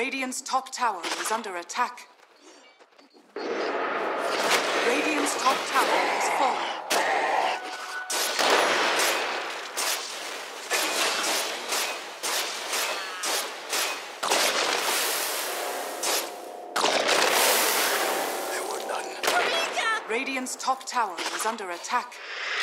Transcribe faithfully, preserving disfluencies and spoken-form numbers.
Radiant's top tower is under attack. Radiant's top tower has fallen. Radiant's top tower is under attack.